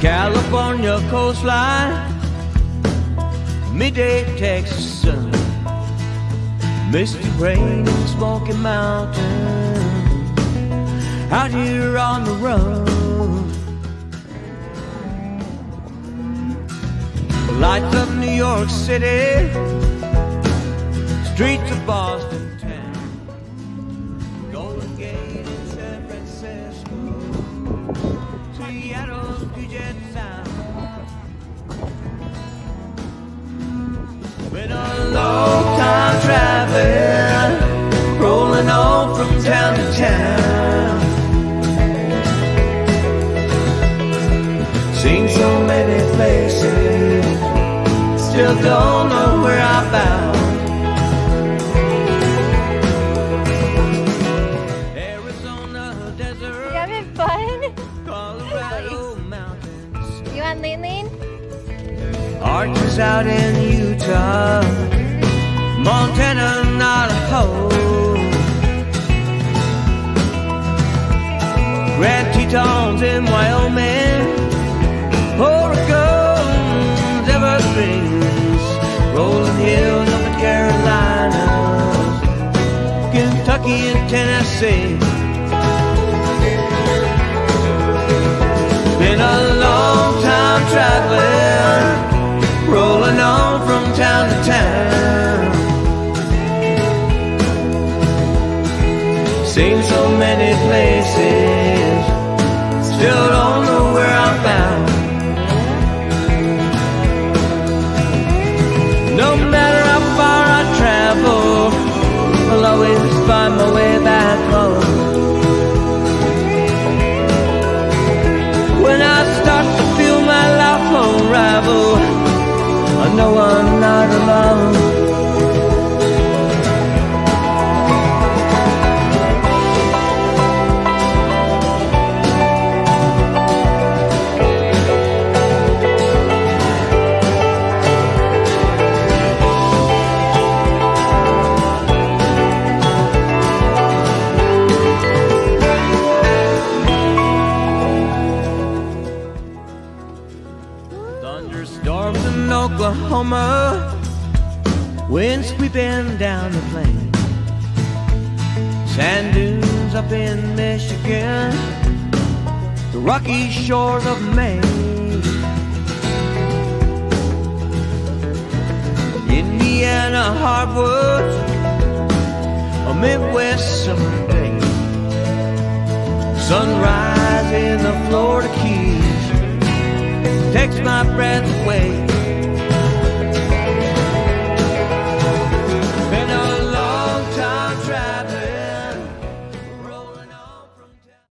California coastline, midday Texas sun, misty rain in Smoky Mountain, out here on the run. Lights of New York City, streets of Boston town, Golden Gate in San Francisco, Seattle's Puget Sound. Been a long time traveling, rolling on from town to town. Seen so many places, still don't know where I'm bound. Arizona desert, You having fun? Colorado mountains, You want lean? arches out in Utah, Montana, Idaho, Grand Tetons in Wyoming, Oregon's Everglades, rolling hills up in Carolinas, Kentucky and Tennessee. Been a long time traveling, rolling on from town to town. Seen so many places, still don't know where I'm bound. No matter how far I travel, I'll always find my way back home. When I start to feel my life unravel, I know I'm not alone. Thunderstorms in Oklahoma, wind sweeping down the plain, sand dunes up in Michigan, the rocky shores of Maine, Indiana hardwoods, a Midwest summer day, sunrise in the Florida Keys takes my breath away.